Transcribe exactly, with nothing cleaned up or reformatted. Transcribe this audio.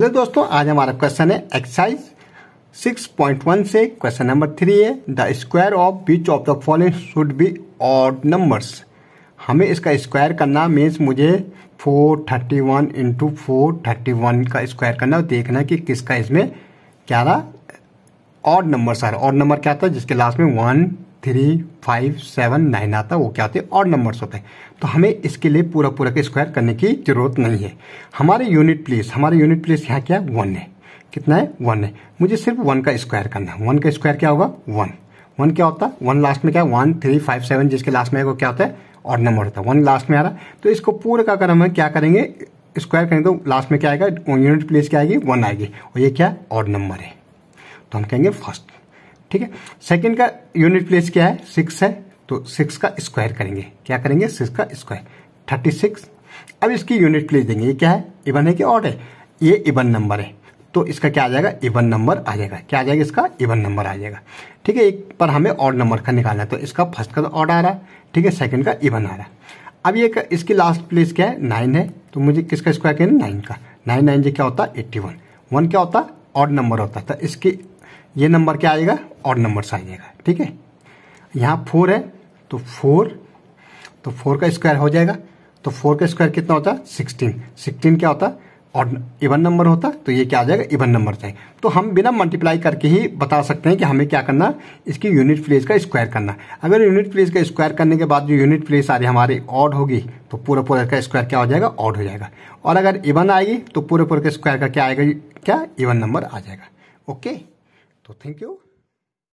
तो दोस्तों आज हमारा क्वेश्चन है एक्सरसाइज सिक्स पॉइंट वन से क्वेश्चन नंबर थ्री है the square of which of the following should be odd numbers. हमें इसका स्क्वायर करना मीन्स मुझे four thirty one into four thirty one का स्क्वायर करना और देखना कि किसका इसमें क्या रहा ऑड नंबर सारा। ऑड नंबर क्या आता है जिसके लास्ट में one three five seven nine आता है वो क्या होते हैं ऑड नंबर्स होते हैं। तो हमें इसके लिए पूरा पूरा का स्क्वायर करने की जरूरत नहीं है। हमारे यूनिट प्लेस हमारे यूनिट प्लेस यहाँ क्या है वन है। कितना है वन है। मुझे सिर्फ वन का स्क्वायर करना है। वन का स्क्वायर क्या होगा वन। वन क्या होता है वन लास्ट में क्या वन थ्री फाइव सेवन जिसके लास्ट में क्या होता है ऑड नंबर होता है। वन लास्ट में आ रहा तो इसको पूरे का अगर हम क्या करेंगे स्क्वायर करेंगे तो लास्ट में क्या आएगा यूनिट प्लेस क्या आएगी वन आएगी और ये क्या ऑड नंबर है तो हम कहेंगे फर्स्ट। ठीक है। सेकंड का यूनिट प्लेस क्या है सिक्स है तो सिक्स का स्क्वायर करेंगे। क्या करेंगे सिक्स का स्क्वायर थर्टी सिक्स। अब इसकी यूनिट प्लेस देंगे ये क्या है इवन है कि ऑड है ये इवन नंबर है तो इसका क्या आ जाएगा इवन नंबर आ जाएगा। क्या आ जाएगा इसका इवन नंबर आ जाएगा। ठीक है। एक पर हमें ऑड नंबर का निकालना है तो इसका फर्स्ट का तो ऑड आ रहा है। ठीक है। सेकंड का इवन आ रहा है। अब ये इसकी लास्ट प्लेस क्या है नाइन है तो मुझे किसका स्क्वायर करना नाइन का। नाइन नाइन जी क्या होता है एट्टी वन। वन क्या होता है ऑड नंबर होता है तो इसकी ये नंबर क्या आएगा ऑड नंबर से आ जाएगा। ठीक है। यहाँ फोर है तो फोर तो फोर का स्क्वायर हो जाएगा तो फोर का स्क्वायर कितना होता है सिक्सटीन। सिक्सटीन क्या होता है ऑड इवन नंबर होता है तो ये क्या आ जाएगा इवन नंबर चाहिए। तो हम बिना मल्टीप्लाई करके ही बता सकते हैं कि हमें क्या करना इसकी यूनिट प्लेस का स्क्वायर करना। अगर यूनिट प्लेस का स्क्वायर करने के बाद जो यूनिट प्लेस आ रही हमारी ऑड होगी तो पूरा पूरा का स्क्वायर क्या हो जाएगा ऑड हो जाएगा और अगर इवन आएगी तो पूरे पूरे का स्क्वायर का क्या आएगा क्या इवन नंबर आ जाएगा। ओके तो थैंक यू।